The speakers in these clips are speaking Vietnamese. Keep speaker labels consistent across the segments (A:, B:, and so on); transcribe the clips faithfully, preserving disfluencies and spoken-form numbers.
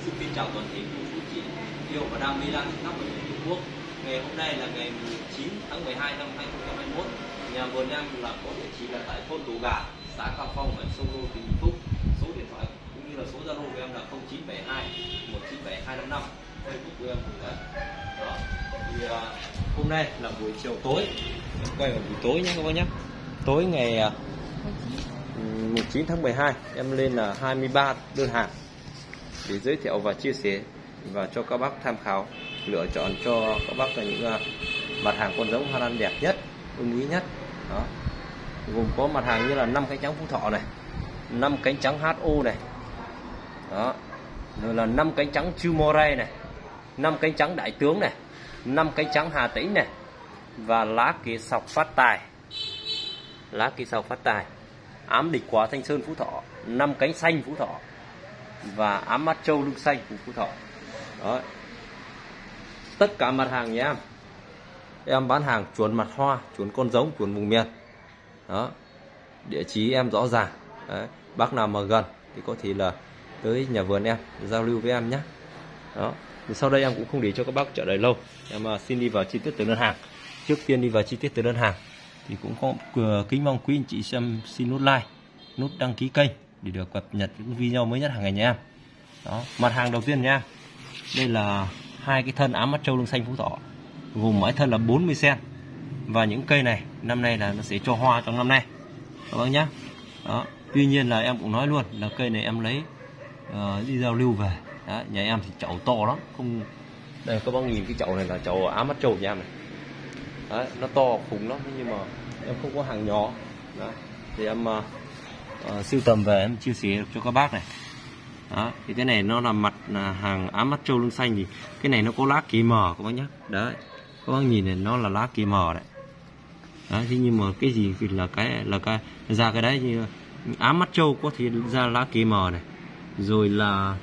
A: Xin kính chào toàn thể quý chú chị yêu và đam mê lan khắp mọi miền Tổ quốc. Ngày hôm nay là ngày chín tháng mười hai năm hai nghìn không trăm hai mươi mốt. Nhà vườn em là có địa chỉ là tại thôn Tù Gà, xã Cao Phong, huyện Sông Lô, tỉnh Vĩnh Phúc. Số điện thoại cũng như là số Zalo của em là không chín bảy hai một chín bảy hai năm năm. Facebook của em cũng vậy. Đó. Thì uh, hôm nay là buổi chiều tối, em quay vào buổi tối nhé các bác nhé. Tối ngày uh, mùng chín tháng mười hai em lên là hai mươi ba đơn hàng để giới thiệu và chia sẻ và cho các bác tham khảo lựa chọn cho các bác là những uh, mặt hàng con giống hoa lan đẹp nhất, ưng ý nhất. Đó. Gồm có mặt hàng như là năm cánh trắng Phú Thọ này, năm cánh trắng hát o này. Đó. Rồi là năm cánh trắng Chư Moray này, năm cánh trắng Đại Tướng này, năm cánh trắng Hà Tĩnh này và lá kế sọc Phát Tài. Lá kế sọc Phát Tài, ám địch quả Thanh Sơn Phú Thọ, năm cánh xanh Phú Thọ và ám mắt trâu lưng xanh của Phú Thọ. Đó. Tất cả mặt hàng nhé em. Em bán hàng chuẩn mặt hoa, chuẩn con giống, chuẩn vùng miền. Đó. Địa chỉ em rõ ràng. Đấy. Bác nào mà gần thì có thể là tới nhà vườn em giao lưu với em nhé. Đó. Thì sau đây em cũng không để cho các bác chờ đợi lâu. Em xin đi vào chi tiết từ đơn hàng. Trước tiên đi vào chi tiết từ đơn hàng thì cũng có kính mong quý anh chị xem xin nút like, nút đăng ký kênh để được cập nhật những video mới nhất hàng ngày nha em. Đó. Mặt hàng đầu tiên nha. Đây là hai cái thân ám mắt trâu lưng xanh Phú Thọ, gồm mỗi thân là bốn mươi xen. Và những cây này năm nay là nó sẽ cho hoa trong năm nay các bác nhé. Đó. Tuy nhiên là em cũng nói luôn là cây này em lấy uh, đi giao lưu về. Đó. Nhà em thì chậu to lắm, không. Đây các bác nhìn cái chậu này là chậu ám mắt trâu nhà em này. Đấy, nó to khủng lắm nhưng mà em không có hàng nhỏ. Đó. Thì em uh, uh, sưu tầm về em chia sẻ cho các bác này. Đó. Thì cái này nó là mặt là hàng ám mắt trâu lưng xanh, thì cái này nó có lá kỳ mờ các bác nhé. Đấy, các bác nhìn này nó là lá kỳ mờ đấy. Đấy, thế nhưng mà cái gì thì là cái là cái ra cái đấy như ám mắt trâu có thì ra lá kỳ mờ này, rồi là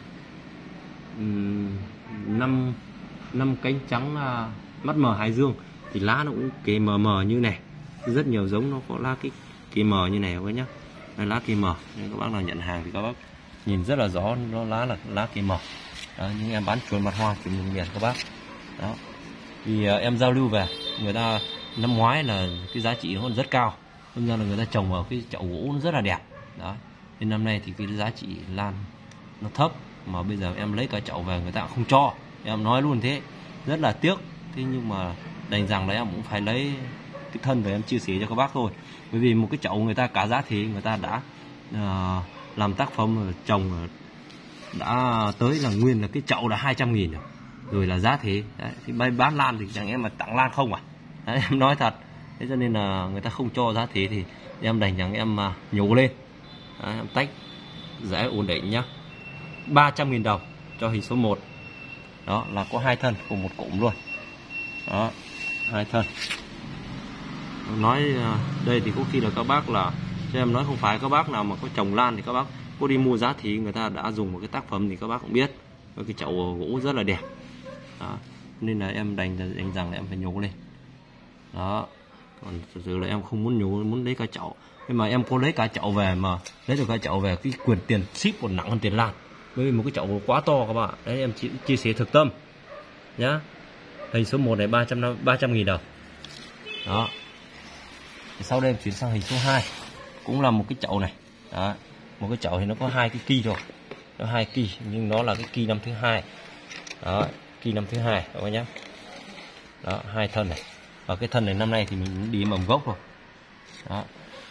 A: um, năm năm cánh trắng uh, mắt mờ Hải Dương thì lá nó cũng kỳ mờ mờ như này. Rất nhiều giống nó có lá cái kỳ mờ như này các bác nhé. Đây, lá kỳ mờ, nên các bác nào nhận hàng thì các bác nhìn rất là rõ, nó lá là lá kỳ mờ. Đó, nhưng em bán chuẩn mặt hoa, chuẩn vùng miền các bác. Đó. Thì uh, em giao lưu về, người ta năm ngoái là cái giá trị nó rất cao, nên ra là người ta trồng vào cái chậu gỗ nó rất là đẹp. Đó. Nên năm nay thì cái giá trị lan nó thấp, mà bây giờ em lấy cả chậu về người ta không cho. Em nói luôn thế, rất là tiếc. Thế nhưng mà đành rằng là em cũng phải lấy cái thân về em chia sẻ cho các bác thôi. Bởi vì một cái chậu người ta cả giá thì người ta đã uh, làm tác phẩm trồng đã tới là nguyên là cái chậu là hai trăm nghìn rồi, rồi là giá thế. Đấy, thì bán lan thì chẳng em mà tặng lan không à. Đấy, em nói thật. Thế cho nên là người ta không cho giá thế thì em đành rằng em uh, nhổ lên. Đấy, em tách rẽ ổn định nhá. Ba trăm nghìn đồng cho hình số một. Đó là có hai thân cùng một cụm luôn. Đó, hai thân. Nói uh, đây thì có khi là các bác là cho em nói không phải các bác nào mà có trồng lan thì các bác có đi mua giá thì người ta đã dùng một cái tác phẩm thì các bác cũng biết. Cái chậu gỗ rất là đẹp. Đó. Nên là em đành đành rằng là em phải nhổ lên. Đó. Còn thực sự là em không muốn nhổ, muốn lấy cả chậu. Nhưng mà em có lấy cả chậu về mà lấy được cả chậu về cái quyền tiền ship còn nặng hơn tiền lan. Bởi vì một cái chậu quá to các bạn. Đấy, em chỉ chia sẻ thực tâm nhá. Hình số một này ba trăm nghìn đồng. Đó. Sau đây em chuyển sang hình số hai. Cũng là một cái chậu này. Đó. Một cái chậu thì nó có hai cái kỳ rồi. Nó hai kỳ nhưng nó là cái kỳ năm thứ hai. Đó, kỳ năm thứ hai các bác nhé. Đó, hai thân này. Và cái thân này năm nay thì mình đi mầm gốc rồi. Đó.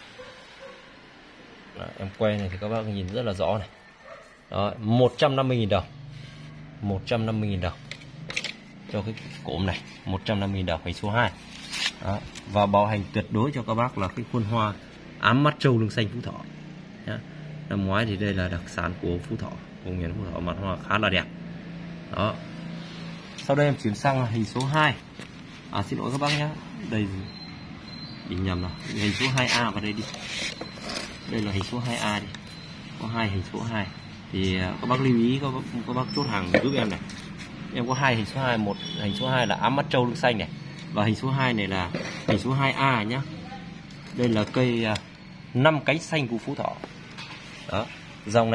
A: Đó, em quay này thì các bác nhìn rất là rõ này. Đó, một trăm năm mươi nghìn đồng. một trăm năm mươi nghìn đồng cho cái cụm này, một trăm năm mươi nghìn đồng hình số hai. Đó. Và bảo hành tuyệt đối cho các bác là cái khuôn hoa ám mắt trâu lưng xanh Phú Thọ. Nhá. Năm ngoái thì đây là đặc sản của Phú Thọ, vùng miền Phú Thọ, mặt hoa khá là đẹp. Đó. Sau đây em chuyển sang hình số hai. À xin lỗi các bác nhé. Đây bị nhầm rồi. Hình số hai A vào đây đi. Đây là hình số hai A đi. Có hai hình số hai. Thì các bác lưu ý các bác, các bác chốt hàng giúp em này. Em có hai hình số hai, một hình số hai là ám mắt trâu lưng xanh này và hình số hai này là hình số hai A nhá. Đây là cây năm cánh xanh của Phú Thọ. Đó, dòng này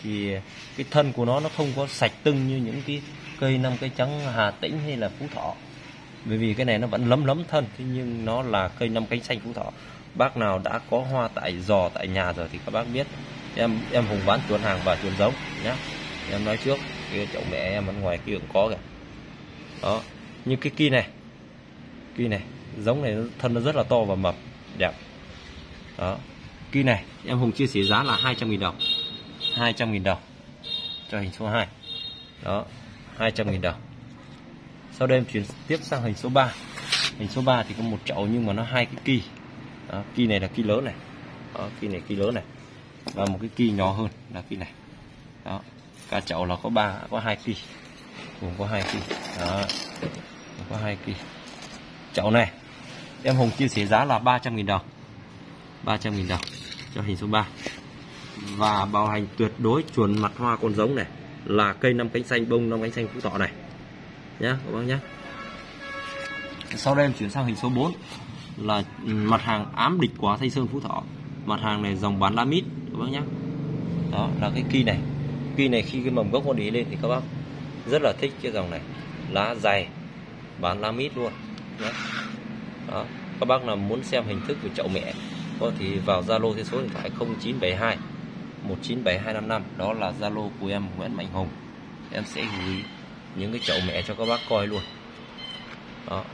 B: thì cái thân của nó nó không có sạch tưng như những cái cây năm cây trắng Hà Tĩnh hay là Phú Thọ. Bởi vì cái này nó vẫn lấm lấm thân, thế nhưng nó là cây năm cánh xanh Phú Thọ. Bác nào đã có hoa tại giò tại nhà rồi thì các bác biết. Em em Hùng bán chuồn hàng và chuồn giống nhá. Em nói trước, cái chậu mẹ em ở ngoài kia cũng có kìa. Đó, như cái kia này. Kia này, giống này thân nó rất là to và mập, đẹp. Đó. Kia này, em Hùng chia sẻ giá là hai trăm nghìn đồng. hai trăm nghìn đồng cho hình số hai. Đó, hai trăm nghìn đồng. Sau đây em chuyển tiếp sang hình số ba. Hình số ba thì có một chậu nhưng mà nó hai cái kỳ. Đó, kỳ này là kỳ lớn này. Đó, kỳ này kỳ lớn này. Và một cái kỳ nhỏ hơn là kỳ này. Đó, cả chậu là có ba, có hai kỳ. Cùng có hai kỳ. Đó, có hai kỳ. Chậu này em Hùng chia sẻ giá là ba trăm nghìn đồng. ba trăm nghìn đồng cho hình số ba. Và bảo hành tuyệt đối chuồn mặt hoa con giống này, là cây năm cánh xanh bông năm cánh xanh Phú Thọ này nhá các bác nhá. Sau đây em chuyển sang hình số bốn là mặt hàng ám địch quả Thanh Sơn Phú Thọ. Mặt hàng này dòng bán lá mít các bác nhá. Đó là cái kỳ này. Kỳ này khi cái mầm gốc nó đi lên thì các bác rất là thích cái dòng này, lá dày, bán lá mít luôn nhá. Đó, các bác nào muốn xem hình thức của chậu mẹ có thì vào Zalo theo số điện thoại không chín bảy hai một chín bảy hai năm năm, đó là Zalo của em Nguyễn Mạnh Hùng. Em sẽ gửi những cái chậu mẹ cho các bác coi luôn. Đó.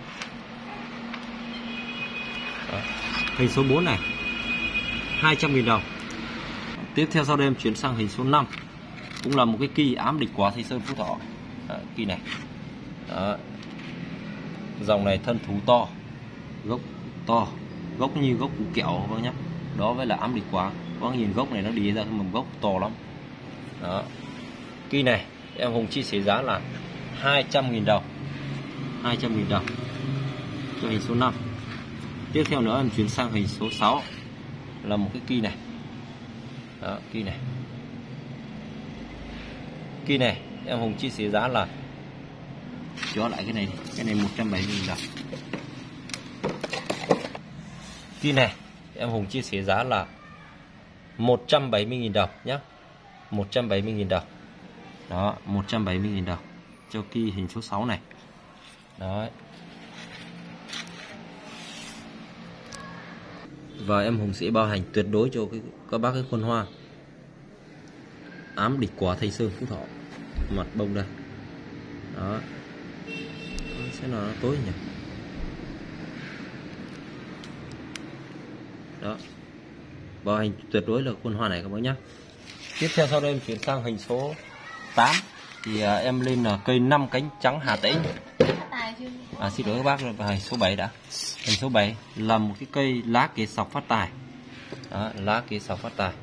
B: Đó. Hình số bốn này hai trăm nghìn đồng. Tiếp theo sau đây em chuyển sang hình số năm, cũng là một cái kỳ ám địch quả Thanh Sơn Phú Thọ. Đó, kỳ này. Đó. Dòng này thân thú to, gốc to, gốc như gốc củ kẹo các bác nhé. Đó với là ám địch quả. Các bác nhìn gốc này nó đi ra cái mầm gốc to lắm. Đó. Kỳ này em Hùng chia sẻ giá là hai trăm nghìn đồng. hai trăm nghìn đồng cho hình số năm. Tiếp theo nữa em chuyển sang hình số sáu là một cái kỳ này. Đó, kỳ này. Kỳ này em Hùng chia sẻ giá là cho lại cái này, cái này một trăm bảy mươi nghìn đồng. Kỳ này em Hùng chia sẻ giá là một trăm bảy mươi nghìn đồng nhé. một trăm bảy mươi nghìn đồng. Đó, một trăm bảy mươi nghìn đồng cho kỳ hình số sáu này. Đó. Và em Hùng sẽ bao hành tuyệt đối cho cái, các bác cái con hoa ám địch quả Thanh Sơn Phú Thọ. Mặt bông đây. Đó. Sẽ nào nó tối nhỉ. Đó. Bảo hành tuyệt đối là con hoa này các bác nhé. Tiếp theo sau đây em chuyển sang hình số tám thì à, em lên là cây năm cánh trắng Hà Tĩnh. À xin lỗi các bác, là hình số bảy đã. Hình số bảy là một cái cây lá kế sọc phát tài. Đó, lá kế sọc phát tài.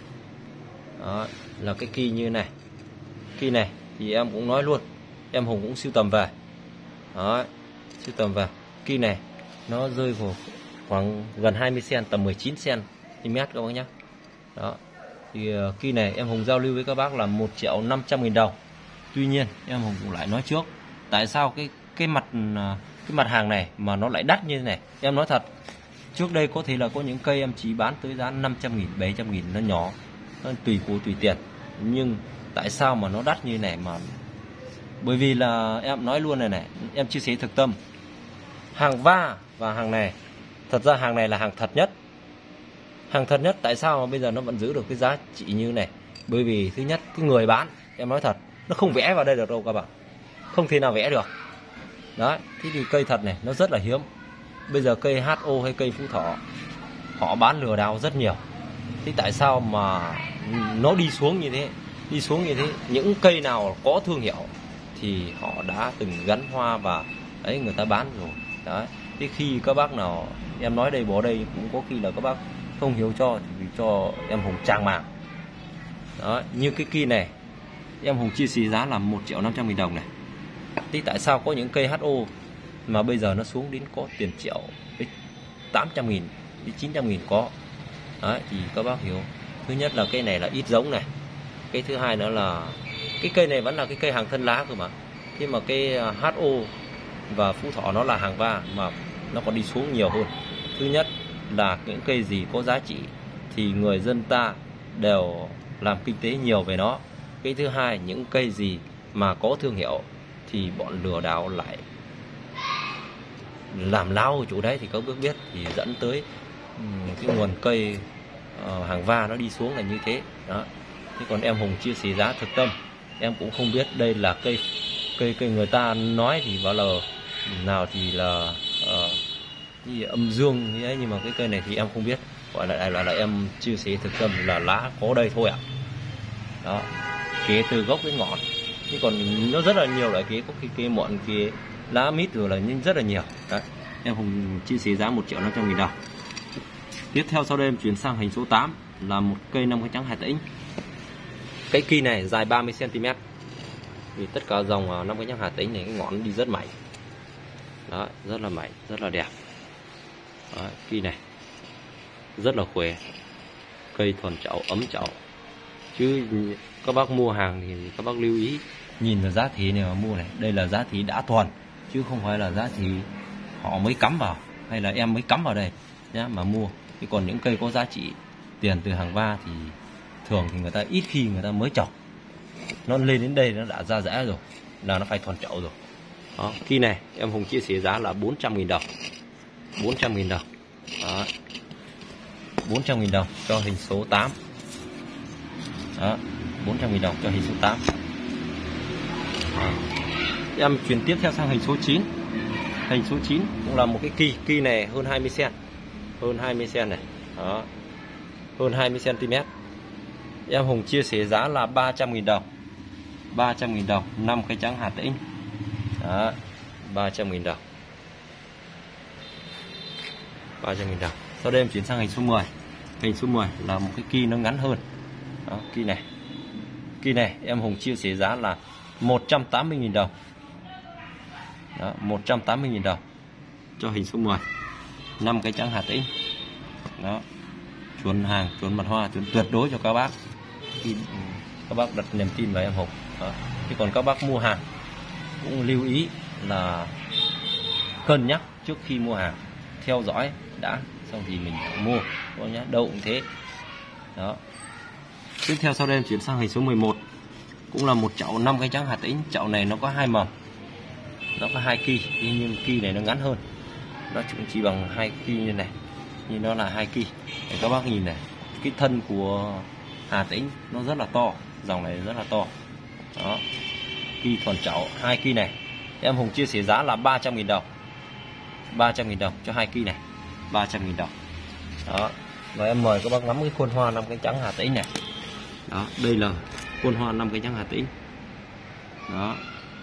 B: Đó, là cái kỳ như này. Kỳ này thì em cũng nói luôn, em Hùng cũng sưu tầm về. Đó, sưu tầm về. Kỳ này nó rơi vào khoảng gần hai mươi xăng-ti-mét, tầm mười chín xăng-ti-mét các bác nhé. Đó. Thì uh, kỳ này em Hùng giao lưu với các bác là một triệu năm trăm nghìn đồng. Tuy nhiên em Hùng cũng lại nói trước, tại sao cái cái mặt uh, cái mặt hàng này mà nó lại đắt như thế này. Em nói thật, trước đây có thể là có những cây em chỉ bán tới giá năm trăm nghìn, bảy trăm nghìn, nó nhỏ, nó tùy của tùy tiền. Nhưng tại sao mà nó đắt như này mà? Bởi vì là em nói luôn này này, em chia sẻ thực tâm. Hàng va và hàng này, thật ra hàng này là hàng thật nhất. Hàng thật nhất, tại sao mà bây giờ nó vẫn giữ được cái giá trị như này? Bởi vì thứ nhất, cái người bán, em nói thật, nó không vẽ vào đây được đâu các bạn. Không thể nào vẽ được. Đấy, thế thì cây thật này nó rất là hiếm. Bây giờ cây hát o hay cây Phú Thọ họ bán lừa đảo rất nhiều. Thế tại sao mà nó đi xuống như thế? Đi xuống như thế, những cây nào có thương hiệu thì họ đã từng gắn hoa và ấy người ta bán rồi. Đấy, thế khi các bác nào em nói đây bỏ đây cũng có khi là các bác không hiểu cho thì cho em Hùng trang mạng. Đó, như cái kia này em Hùng chia sẻ giá là một triệu năm trăm nghìn đồng này. Thế tại sao có những cây hát o mà bây giờ nó xuống đến có tiền triệu, tám trăm nghìn, chín trăm nghìn có. Đấy, thì các bác hiểu. Thứ nhất là cây này là ít giống này. Cái thứ hai nữa là cái cây này vẫn là cái cây hàng thân lá cơ mà. Thế mà cái hát o và Phú Thọ nó là hàng va mà nó còn đi xuống nhiều hơn. Thứ nhất là những cây gì có giá trị thì người dân ta đều làm kinh tế nhiều về nó. Cái thứ hai, những cây gì mà có thương hiệu thì bọn lừa đảo lại làm lao ở chỗ đấy thì các bác biết, thì dẫn tới cái nguồn cây uh, hàng va nó đi xuống là như thế đó. Thế còn em Hùng chia sẻ giá thực tâm, em cũng không biết đây là cây cây cây người ta nói thì bảo là nào thì là uh, như âm dương như ấy, nhưng mà cái cây này thì em không biết, gọi là là, là em chia sẻ thực tâm là lá có đây thôi ạ. Đó, kế từ gốc đến ngọn, chứ còn nó rất là nhiều loại kế, có cái kế mọn, kế lá mít rồi là nhưng rất là nhiều. Đấy, em Hùng chia sẻ giá một triệu năm trăm nghìn đồng. Tiếp theo sau đây em chuyển sang hình số tám là một cây năm cái trắng Hà Tĩnh. Cái kỳ này dài ba mươi xăng ti mét. Vì tất cả dòng năm cái trắng Hà Tĩnh này cái ngọn đi rất mảnh. Đó, rất là mảnh, rất là đẹp. Đó, kỳ này rất là khỏe. Cây thuần chậu, ấm chậu. Chứ các bác mua hàng thì các bác lưu ý nhìn là giá thị này mà mua này, đây là giá thị đã thuần chứ không phải là giá thị họ mới cắm vào hay là em mới cắm vào đây nhá mà mua. Chứ còn những cây có giá trị tiền từ hàng va thì thường thì người ta ít khi người ta mới trồng, nó lên đến đây nó đã ra rẽ rồi là nó phải thuần chậu rồi. Đó, khi này em Hùng chia sẻ giá là bốn trăm nghìn đồng, bốn trăm nghìn đồng. Đó, bốn trăm nghìn đồng cho hình số tám. Đó, bốn trăm nghìn đồng cho hình số tám. Đó. Em chuyển tiếp theo sang hình số chín. Hình số chín cũng là một cái kỳ, kỳ này hơn hai mươi xăng, hơn hai mươi xăng này. Đó, hơn hai mươi xăng ti mét. Em Hùng chia sẻ giá là ba trăm nghìn đồng, ba trăm nghìn đồng, năm cái trắng Hà Tĩnh. Đó, ba trăm nghìn đồng, ba trăm nghìn đồng. Sau đây em chuyển sang hình số mười. Hình số mười là một cái kỳ nó ngắn hơn. Đó, kỳ này, kỳ này em Hùng chia sẻ giá là một trăm tám mươi nghìn đồng. Đó, một trăm tám mươi nghìn đồng cho hình số mười, năm cái trắng Hà Tĩnh. Đó, chuẩn hàng, chuẩn mặt hoa, chuẩn tuyệt đối cho các bác khi các bác đặt niềm tin vào em Hùng. Đó. Chứ còn các bác mua hàng cũng lưu ý là cân nhắc trước khi mua hàng, theo dõi đã xong thì mình mua, có nhá, đâu cũng thế. Đó. Tiếp theo sau đây em chuyển sang hình số mười một, cũng là một chậu năm cái trắng Hà Tĩnh. Chậu này nó có hai mầm, nó có hai kỳ, nhưng kỳ này nó ngắn hơn, nó cũng chỉ bằng hai kỳ như này, nhưng nó là hai kỳ. Để các bác nhìn này, cái thân của Hà Tĩnh nó rất là to, dòng này rất là to. Đó, kỳ thuần chậu, hai kỳ này em Hùng chia sẻ giá là ba trăm nghìn đồng, ba trăm nghìn đồng cho hai kỳ này, ba trăm nghìn đồng. Đó, và em mời các bác ngắm cái khuôn hoa năm cái trắng Hà Tĩnh này. Đó, đây là khuôn hoa năm cái trắng Hà Tĩnh. Đó.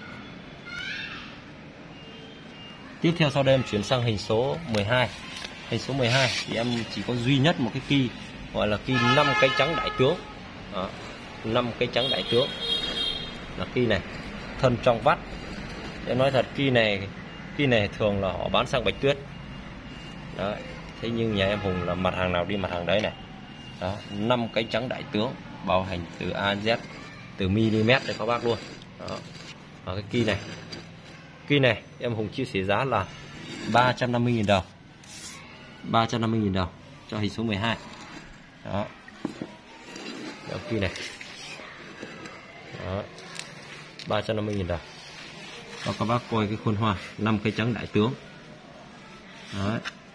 B: Tiếp theo sau đây em chuyển sang hình số mười hai. Hình số mười hai thì em chỉ có duy nhất một cái kỳ gọi là kỳ năm cái trắng đại tướng. Đó, năm cái trắng đại tướng là kỳ này, thân trong vắt. Em nói thật, kỳ này kỳ này thường là họ bán sang Bạch Tuyết. Đó, thế nhưng nhà em Hùng là mặt hàng nào đi mặt hàng đấy này. Đó, năm cái trắng đại tướng bao hành từ A đến Z, từ mm để các bác luôn. Đó, và cái kỳ này, kỳ này em Hùng chia sẻ giá là ba trăm năm mươi nghìn đồng, ba trăm năm mươi nghìn đồng cho hình số mười hai. Đó, đó kỳ này. Đó, ba trăm năm mươi nghìn đồng. Và các bác coi cái khuôn hoa năm cây trắng đại tướng. Đó.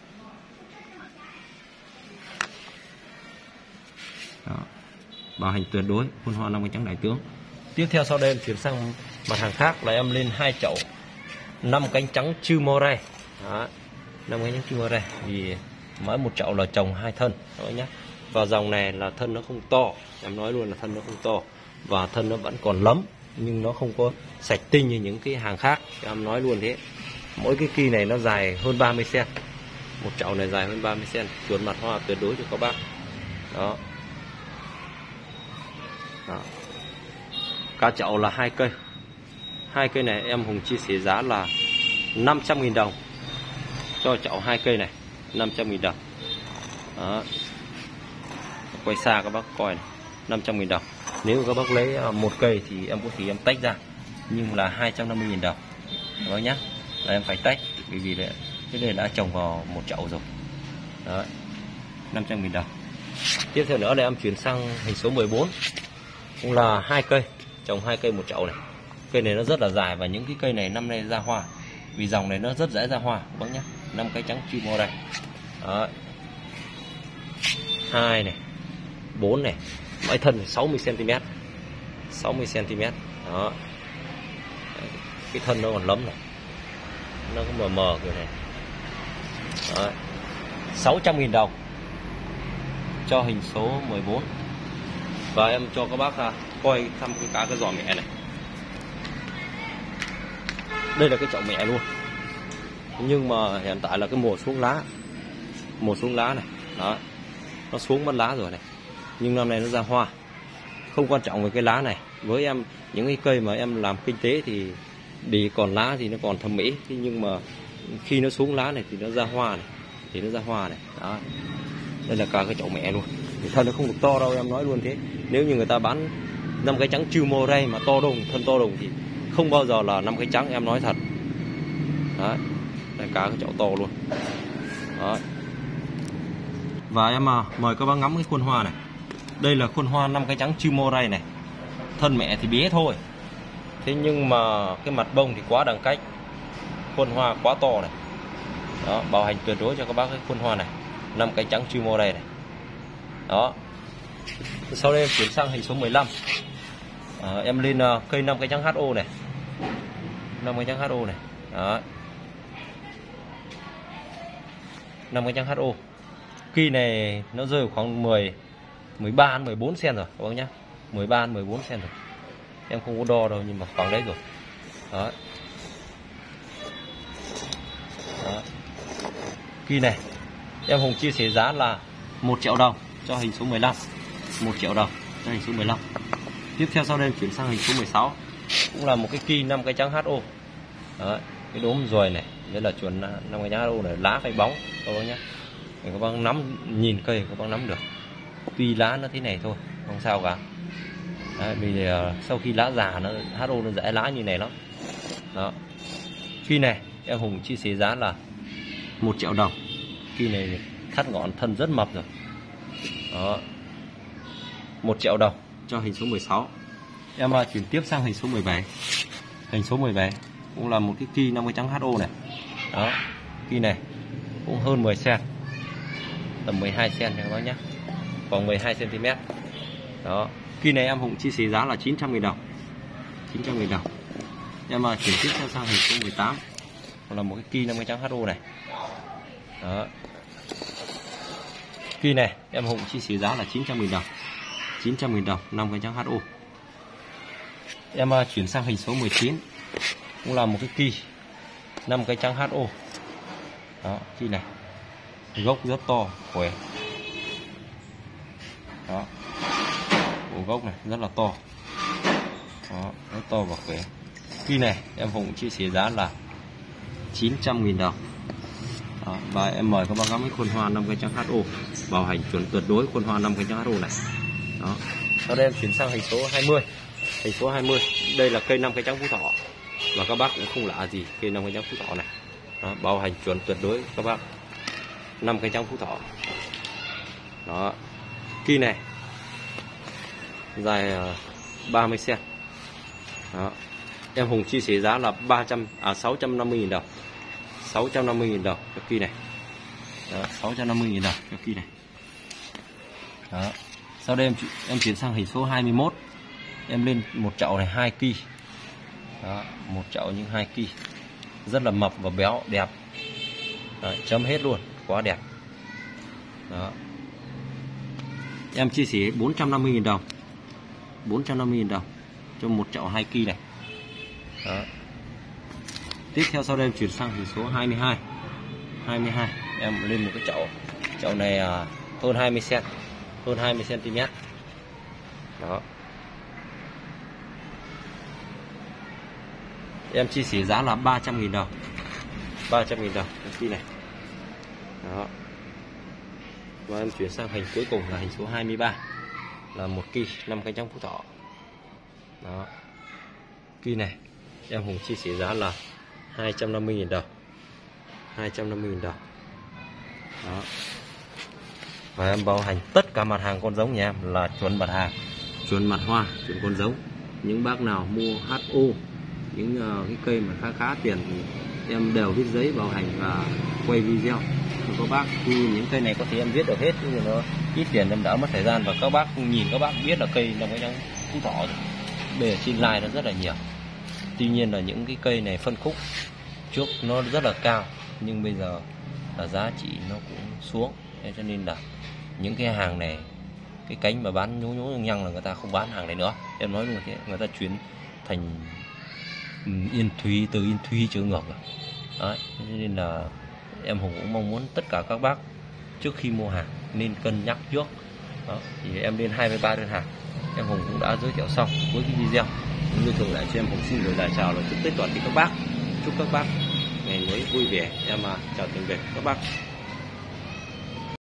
B: Đó, bảo hành tuyệt đối, khuôn hoa năm cây trắng đại tướng. Tiếp theo sau đây em chuyển sang mặt hàng khác là em lên hai chậu năm cánh trắng chư more. Đó, năm cánh trắng chư more vì mỗi một chậu là trồng hai thân đó nhé. Và dòng này là thân nó không to, em nói luôn là thân nó không to và thân nó vẫn còn lấm, nhưng nó không có sạch tinh như những cái hàng khác, em nói luôn thế. Mỗi cái kỳ này nó dài hơn ba mươi xăng, một chậu này dài hơn ba mươi xăng, chuẩn mặt hoa tuyệt đối cho các bác. Đó. Đó, cả chậu là hai cây. Hai cây này em Hùng chia sẻ giá là năm trăm nghìn đồng cho chậu hai cây này, năm trăm nghìn đồng. Đó, quay xa các bác coi này, năm trăm nghìn đồng. Nếu các bác lấy một cây thì em có thể em tách ra, nhưng là hai trăm năm mươi nghìn đồng. Đó nhá, là em phải tách vì vì cái này đã trồng vào một chậu rồi. Đó, năm trăm nghìn đồng. Tiếp theo nữa là em chuyển sang hình số mười bốn, cũng là hai cây, trồng hai cây một chậu này. Cây này nó rất là dài và những cái cây này năm nay ra hoa, vì dòng này nó rất dễ ra hoa các bác nhé. Năm cái trắng chim màu đây. Đó. Hai này, bốn này, mãi thân sáu mươi xăng ti mét, sáu mươi xăng ti mét. Đó. Cái thân nó còn lấm này, nó cũng mờ mờ kiểu này. Đó. sáu trăm nghìn đồng cho hình số mười bốn. Và em cho các bác coi thăm cái cá cái giò mẹ này. Đây là cái chậu mẹ luôn, nhưng mà hiện tại là cái mùa xuống lá, mùa xuống lá này. Đó, nó xuống mất lá rồi này, nhưng năm nay nó ra hoa. Không quan trọng về cái lá này, với em những cái cây mà em làm kinh tế thì để còn lá thì nó còn thẩm mỹ, thế nhưng mà khi nó xuống lá này thì nó ra hoa này, thì nó ra hoa này. Đó, đây là cả cái chậu mẹ luôn. Thì thân nó không được to đâu, em nói luôn thế. Nếu như người ta bán năm cái trắng chiêu mô đây mà to đồng, thân to đồng thì không bao giờ là năm cái trắng, em nói thật. Đấy, đây cả cái chậu to luôn. Đó. Và em à, mời các bác ngắm cái khuôn hoa này. Đây là khuôn hoa năm cái trắng chiêu mô đây này. Thân mẹ thì bé thôi, thế nhưng mà cái mặt bông thì quá đẳng cách, khuôn hoa quá to này. Đó, bảo hành tuyệt đối cho các bác cái khuôn hoa này, năm cái trắng chiêu mô đây này. Đó. Sau đây em chuyển sang hình số mười lăm. À, em lên uh, cây năm cái trắng hát o này, năm cái trắng hát o này. Đó, năm cái trắng hát o. Kỳ này nó rơi khoảng mười, mười ba, mười bốn xen rồi các bác nhá, mười ba, mười bốn xen rồi. Em không có đo đâu nhưng mà khoảng đấy rồi. Đó. Đó. Kỳ này em Hùng chia sẻ giá là một triệu đồng cho hình số mười lăm, một triệu đồng cho hình số mười lăm. Tiếp theo sau đây chuyển sang hình số mười sáu, cũng là một cái kỳ năm cái trắng hát o. Đó, cái đốm ruồi này, đây là chuẩn năm cái trắng hát o này, lá phải bóng các bác nhé. Để các bác nắm, nhìn cây các bác nắm được. Tuy lá nó thế này thôi, không sao cả. Đấy, vì uh, sau khi lá già nó hát o nó dễ lá như này lắm. Đó, kỳ này em Hùng chia sẻ giá là một triệu đồng. Kỳ này thắt ngọn, thân rất mập rồi. Đó, một triệu đồng cho hình số mười sáu. Em uh, chuyển tiếp sang hình số mười bảy. Hình số mười bảy cũng là một cái kỳ năm cái trắng hát o này. Đó, kỳ này cũng hơn mười xen, tầm mười hai xen các bác nhé, khoảng mười hai xăng ti mét. Đó, kỳ này em Hùng chia sẻ giá là chín trăm nghìn đồng, chín trăm nghìn đồng. Em mà chuyển tiếp theo sang hình số mười tám, còn là một cái kỳ năm cái trắng hát o này. Đó, kỳ này em Hùng chia sẻ giá là chín trăm nghìn đồng, chín trăm nghìn đồng, năm cái trắng hát o. Em uh, chuyển sang hình số mười chín, cũng là một cái kỳ năm cái trắng hát o. Đó, kỳ này gốc rất to, khỏe. Đó, bộ gốc này rất là to. Đó, rất to và khỏe. Kỳ này em Hùng chia sẻ giá là chín trăm nghìn đồng. Đó, và em mời các bác ngắm cái khuôn hoa năm cái trắng hát o, bảo hành chuẩn tuyệt đối khuôn hoa năm cái trắng hát o này. Đó, sau đây em chuyển sang hình số hai mươi. Hình số hai mươi, đây là cây năm cái trắng Phú Thọ, và các bác cũng không lạ gì cây năm cái trắng Phú Thọ này. Đó, bảo hành chuẩn tuyệt đối các bác, năm cái trắng Phú Thọ. Đó, kỳ này dài uh, ba mươi xen. Đó, em Hùng chia sẻ giá là ba trăm à sáu trăm năm mươi nghìn đồng, sáu trăm năm mươi nghìn đồng cho kỳ này. Đó, sáu trăm năm mươi nghìn đồng cho kỳ này. Đó, sau đây em em chuyển sang hình số hai mươi mốt. Em lên một chậu này hai kỳ. Đó, một chậu nhưng hai kỳ, rất là mập và béo đẹp. Đó, chấm hết luôn, quá đẹp. Đó, em chia sẻ bốn trăm năm mươi nghìn đồng, bốn trăm năm mươi nghìn đồng cho một chậu hai kỳ này. Đó, tiếp theo sau đây em chuyển sang hình số hai mươi hai. hai mươi hai em lên một cái chậu, chậu này à, hơn hai mươi xen, hơn hai mươi xăng ti mét. Đó, em chia sẻ giá là ba trăm nghìn đồng, ba trăm nghìn đồng cái kỳ này. Đó, và em chuyển sang hình cuối cùng là hình số hai mươi ba, là một kỳ năm cái trắng Phú Thọ. Đó, kỳ này em Hùng chia sẻ giá là hai trăm năm mươi nghìn đồng, hai trăm năm mươi nghìn đồng. Đó, và em bảo hành tất cả mặt hàng con giống nhà em là chuẩn mặt hàng, chuẩn mặt hoa, chuẩn con giống. Những bác nào mua hát o, những uh, cái cây mà khá khá tiền thì em đều viết giấy bảo hành và quay video. Và các bác nhìn những cây này có thể em viết được hết, nhưng mà nó ít tiền em đỡ mất thời gian, và các bác nhìn các bác biết là cây nằm ở trong Phú Thọ. Bây giờ trên like nó rất là nhiều. Tuy nhiên là những cái cây này phân khúc trước nó rất là cao, nhưng bây giờ là giá trị nó cũng xuống, thế cho nên là những cái hàng này, cái cánh mà bán nhú nhú nhăng là người ta không bán hàng này nữa. Em nói luôn thế, người ta chuyển thành um, Yên Thúy, từ Yên Thúy trở ngược rồi. Đấy, cho nên là em Hùng cũng mong muốn tất cả các bác trước khi mua hàng nên cân nhắc trước. Đó, thì em lên hai mươi ba đơn hàng, em Hùng cũng đã giới thiệu xong cuối cái video. Như thường lại cho em Hùng xin gửi lời chào và chúc Tết toàn thể các bác, chúc các bác ngày mới vui vẻ. Em chào tạm biệt các bác.